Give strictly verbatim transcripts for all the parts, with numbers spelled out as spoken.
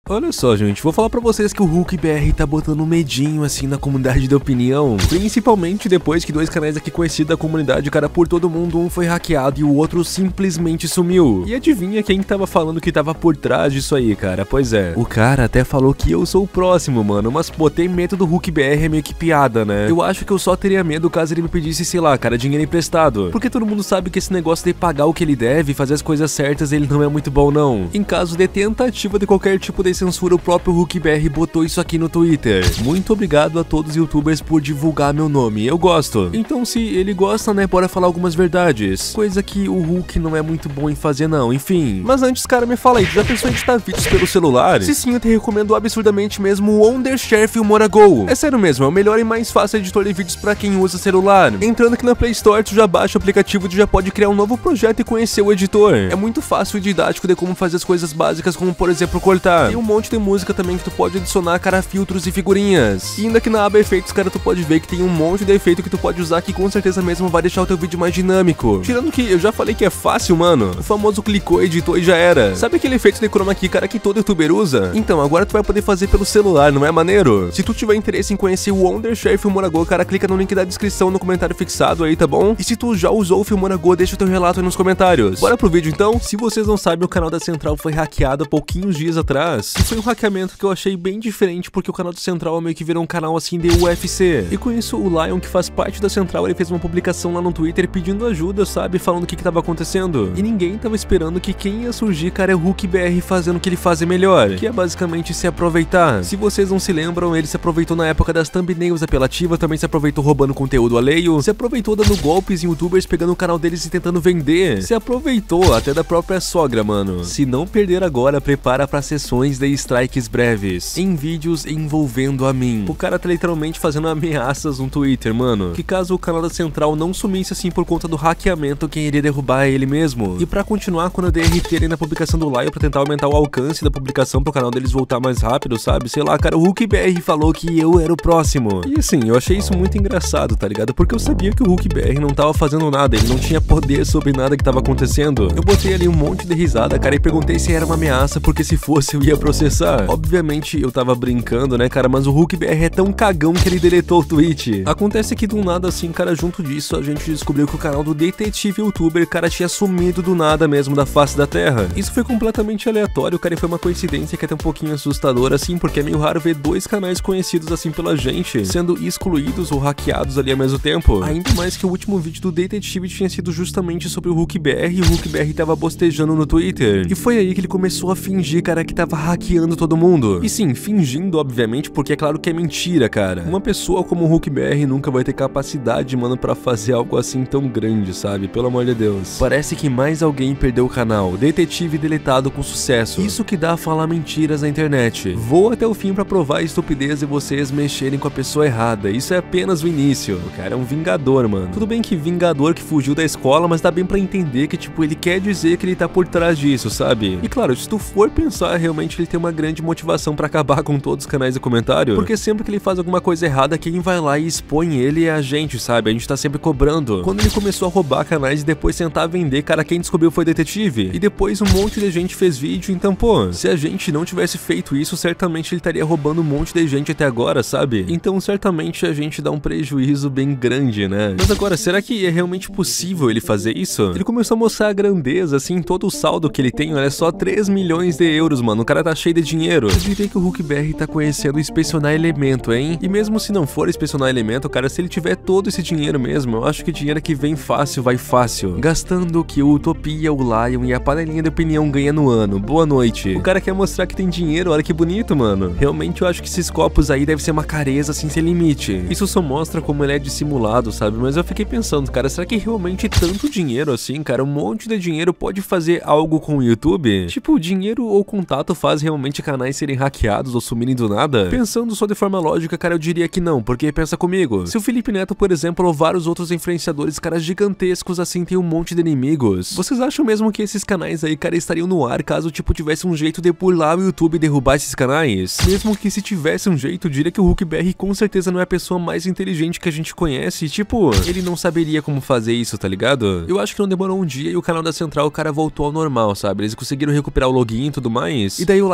Olha só, gente, vou falar pra vocês que o HulkBR tá botando um medinho assim na comunidade de opinião, principalmente depois que dois canais aqui conhecidos da comunidade, cara, por todo mundo, um foi hackeado e o outro simplesmente sumiu. E adivinha quem tava falando que tava por trás disso aí, cara? Pois é, o cara até falou que eu sou o próximo, mano, mas pô, ter medo do HulkBR é meio que piada, né? Eu acho que eu só teria medo caso ele me pedisse, sei lá, cara, dinheiro emprestado, porque todo mundo sabe que esse negócio de pagar o que ele deve, fazer as coisas certas, ele não é muito bom não. Em caso de tentativa de qualquer tipo de censura, o próprio HulkBR botou isso aqui no Twitter. Muito obrigado a todos os youtubers por divulgar meu nome, eu gosto. Então se ele gosta, né, bora falar algumas verdades, coisa que o Hulk não é muito bom em fazer não, enfim. Mas antes, cara, me fala aí, já pensou em editar vídeos pelo celular? Se sim, eu te recomendo absurdamente mesmo o Wonderchef Filmora Go. É sério mesmo, é o melhor e mais fácil editor de vídeos pra quem usa celular. Entrando aqui na Play Store, tu já baixa o aplicativo e tu já pode criar um novo projeto e conhecer o editor. É muito fácil e didático de como fazer as coisas básicas, como por exemplo cortar. Tem um monte de música também que tu pode adicionar, cara, filtros e figurinhas. E ainda aqui na aba efeitos, cara, tu pode ver que tem um monte de efeito que tu pode usar que com certeza mesmo vai deixar o teu vídeo mais dinâmico. Tirando que eu já falei que é fácil, mano. O famoso clicou, editou e já era. Sabe aquele efeito de chroma key, cara, que todo youtuber usa? Então, agora tu vai poder fazer pelo celular, não é maneiro? Se tu tiver interesse em conhecer o Wonderchef Filmora Go, cara, clica no link da descrição no comentário fixado aí, tá bom? E se tu já usou o Filmora Go, deixa o teu relato aí nos comentários. Bora pro vídeo então? Se vocês não sabem, o canal da Central foi hackeado há pouquinhos dias atrás. E foi um hackeamento que eu achei bem diferente, porque o canal da Central meio que virou um canal assim de U F C. E com isso, o Lion, que faz parte da Central, ele fez uma publicação lá no Twitter pedindo ajuda, sabe? Falando o que que tava acontecendo. E ninguém tava esperando que quem ia surgir, cara, é o HulkBR fazendo o que ele faz melhor, que é basicamente se aproveitar. Se vocês não se lembram, ele se aproveitou na época das thumbnails apelativas, também se aproveitou roubando conteúdo alheio, se aproveitou dando golpes em youtubers, pegando o canal deles e tentando vender, se aproveitou até da própria sogra, mano. Se não perder agora, prepara para sessões de strikes breves, em vídeos envolvendo a mim. O cara tá literalmente fazendo ameaças no Twitter, mano, que caso o canal da Central não sumisse assim por conta do hackeamento, quem iria derrubar é ele mesmo. E pra continuar, quando eu dei R T ali na publicação do Lion pra tentar aumentar o alcance da publicação pro canal deles voltar mais rápido, sabe? Sei lá, cara, o HulkBR falou que eu era o próximo. E assim, eu achei isso muito engraçado, tá ligado? Porque eu sabia que o HulkBR não tava fazendo nada, ele não tinha poder sobre nada que tava acontecendo. Eu botei ali um monte de risada, cara, e perguntei se era uma ameaça, porque se fosse eu ia processar. Obviamente eu tava brincando, né, cara, mas o HulkBR é tão cagão que ele deletou o tweet. Acontece que do nada assim, cara, junto disso a gente descobriu que o canal do detetive youtuber, cara, tinha sumido do nada mesmo da face da terra. Isso foi completamente aleatório, cara, e foi uma coincidência que é até um pouquinho assustadora, assim, porque é meio raro ver dois canais conhecidos assim pela gente sendo excluídos ou hackeados ali ao mesmo tempo. Ainda mais que o último vídeo do detetive tinha sido justamente sobre o HulkBR e o HulkBR tava bostejando no Twitter. E foi aí que ele começou a fingir, cara, que tava hackeando todo mundo. E sim, fingindo, obviamente, porque é claro que é mentira, cara. Uma pessoa como o HulkBR nunca vai ter capacidade, mano, pra fazer algo assim tão grande, sabe? Pelo amor de Deus. Parece que mais alguém perdeu o canal. Detetive deletado com sucesso. Isso que dá a falar mentiras na internet. Vou até o fim pra provar a estupidez de vocês mexerem com a pessoa errada. Isso é apenas o início. O cara é um vingador, mano. Tudo bem que vingador que fugiu da escola, mas dá bem pra entender que, tipo, ele quer dizer que ele tá por trás disso, sabe? E claro, se tu for pensar, realmente ele tem uma grande motivação pra acabar com todos os canais de comentário, porque sempre que ele faz alguma coisa errada, quem vai lá e expõe ele é a gente, sabe? A gente tá sempre cobrando. Quando ele começou a roubar canais e depois tentar vender, cara, quem descobriu foi o detetive. E depois um monte de gente fez vídeo, então, pô, se a gente não tivesse feito isso, certamente ele estaria roubando um monte de gente até agora, sabe? Então, certamente a gente dá um prejuízo bem grande, né? Mas agora, será que é realmente possível ele fazer isso? Ele começou a mostrar a grandeza, assim, todo o saldo que ele tem, olha só, três milhões de euros, mano. O cara tá cheio de dinheiro. Eu diria que o HulkBR tá conhecendo inspecionar elemento, hein? E mesmo se não for inspecionar elemento, cara, se ele tiver todo esse dinheiro mesmo, eu acho que dinheiro que vem fácil, vai fácil. Gastando o que o Utopia, o Lion e a panelinha de opinião ganha no ano. Boa noite. O cara quer mostrar que tem dinheiro, olha que bonito, mano. Realmente eu acho que esses copos aí devem ser uma careza assim sem limite. Isso só mostra como ele é dissimulado, sabe? Mas eu fiquei pensando, cara, será que realmente tanto dinheiro assim, cara, um monte de dinheiro pode fazer algo com o YouTube? Tipo, dinheiro ou contato faz realmente canais serem hackeados ou sumirem do nada? Pensando só de forma lógica, cara, eu diria que não, porque pensa comigo, se o Felipe Neto, por exemplo, ou vários outros influenciadores, caras gigantescos assim, tem um monte de inimigos, vocês acham mesmo que esses canais aí, cara, estariam no ar caso, tipo, tivesse um jeito de pular o YouTube e derrubar esses canais? Mesmo que se tivesse um jeito, eu diria que o HulkBR com certeza não é a pessoa mais inteligente que a gente conhece, e, tipo, ele não saberia como fazer isso, tá ligado? Eu acho que não demorou um dia e o canal da Central, o cara voltou ao normal, sabe? Eles conseguiram recuperar o login e tudo mais, e daí o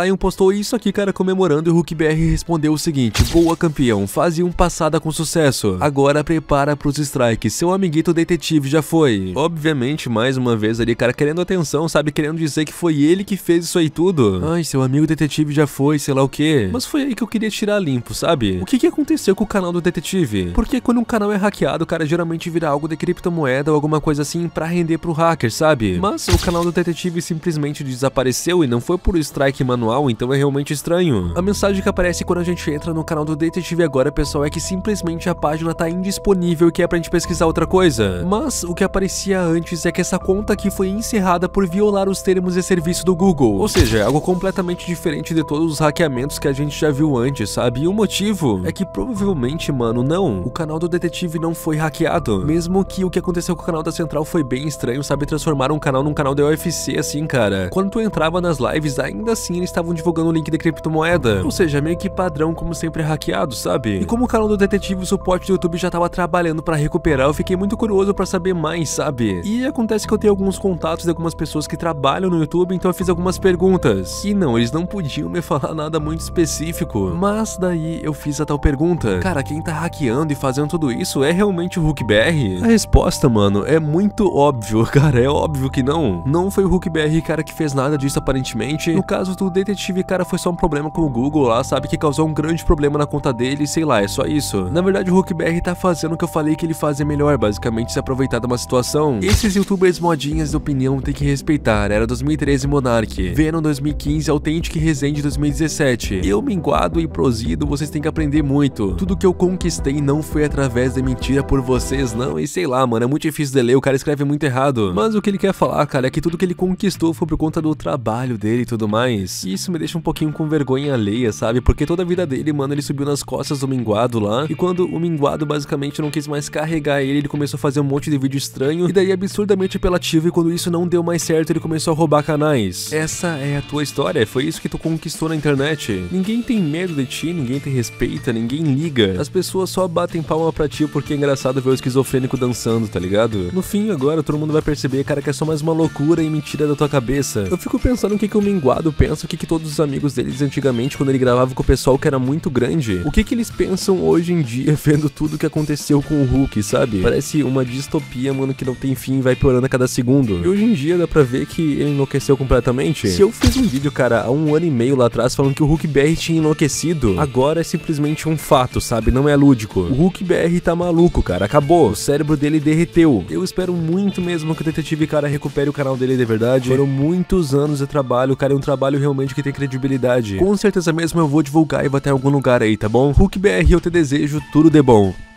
Lion postou isso aqui, cara, comemorando, e o Hulk B R respondeu o seguinte: boa, campeão, fase um passada com sucesso, agora prepara pros strikes, seu amiguito detetive já foi. Obviamente, mais uma vez ali, cara, querendo atenção, sabe, querendo dizer que foi ele que fez isso aí tudo. Ai, seu amigo detetive já foi, sei lá o que. Mas foi aí que eu queria tirar limpo, sabe? O que que aconteceu com o canal do detetive? Porque quando um canal é hackeado, cara, geralmente vira algo de criptomoeda ou alguma coisa assim pra render pro hacker, sabe? Mas o canal do detetive simplesmente desapareceu e não foi por strike manual, então é realmente estranho. A mensagem que aparece quando a gente entra no canal do detetive agora, pessoal, é que simplesmente a página tá indisponível e que é pra gente pesquisar outra coisa. Mas o que aparecia antes é que essa conta aqui foi encerrada por violar os termos de serviço do Google. Ou seja, é algo completamente diferente de todos os hackeamentos que a gente já viu antes, sabe? E o motivo é que provavelmente, mano, não, o canal do detetive não foi hackeado. Mesmo que o que aconteceu com o canal da Central foi bem estranho, sabe? Transformaram um canal num canal da U F C, assim, cara. Quando tu entrava nas lives, ainda assim eles estavam divulgando o link de criptomoeda. Ou seja, meio que padrão, como sempre, é hackeado, sabe? E como o canal do detetive, o suporte do YouTube já tava trabalhando pra recuperar, eu fiquei muito curioso pra saber mais, sabe? E acontece que eu tenho alguns contatos de algumas pessoas que trabalham no YouTube, então eu fiz algumas perguntas. E não, eles não podiam me falar nada muito específico. Mas daí eu fiz a tal pergunta: cara, quem tá hackeando e fazendo tudo isso é realmente o Hulk B R? A resposta, mano, é muito óbvio, cara, é óbvio que não. Não foi o Hulk B R, cara, que fez nada disso aparentemente. No caso do detetive, cara, foi só um problema com o Google lá, sabe, que causou um grande problema na conta dele, sei lá, é só isso. Na verdade, o Hulk B R tá fazendo o que eu falei que ele fazia melhor, basicamente se aproveitar de uma situação. Esses youtubers modinhas de opinião tem que respeitar. Era dois mil e treze Monark, Venom dois mil e quinze, Authentic Resende dois mil e dezessete. Eu, Minguado e Prosido, vocês têm que aprender muito. Tudo que eu conquistei não foi através da mentira por vocês, não. E sei lá, mano, é muito difícil de ler, o cara escreve muito errado. Mas o que ele quer falar, cara, é que tudo que ele conquistou foi por conta do trabalho dele e tudo mais. E isso me deixa um pouquinho com vergonha alheia, sabe? Porque toda a vida dele, mano, ele subiu nas costas do Minguado lá. E quando o Minguado basicamente não quis mais carregar ele, ele começou a fazer um monte de vídeo estranho. E daí absurdamente apelativo. E quando isso não deu mais certo, ele começou a roubar canais. Essa é a tua história, foi isso que tu conquistou na internet. Ninguém tem medo de ti, ninguém te respeita, ninguém liga. As pessoas só batem palma pra ti porque é engraçado ver o esquizofrênico dançando, tá ligado? No fim, agora, todo mundo vai perceber, cara, que é só mais uma loucura e mentira da tua cabeça. Eu fico pensando o que que o Minguado pensa, o que que todos os amigos deles antigamente, quando ele gravava com o pessoal que era muito grande, o que que eles pensam hoje em dia vendo tudo que aconteceu com o Hulk, sabe? Parece uma distopia, mano, que não tem fim e vai piorando a cada segundo. E hoje em dia dá pra ver que ele enlouqueceu completamente. Se eu fiz um vídeo, cara, há um ano e meio lá atrás falando que o Hulk B R tinha enlouquecido, agora é simplesmente um fato, sabe? Não é lúdico. O Hulk B R tá maluco, cara, acabou. O cérebro dele derreteu. Eu espero muito mesmo que o detetive, cara, recupere o canal dele de verdade. Foram muitos anos de trabalho, cara, é um trabalho realmente que tem credibilidade. Com certeza mesmo eu vou divulgar e vai ter em algum lugar aí, tá bom? Hulk B R, eu te desejo tudo de bom.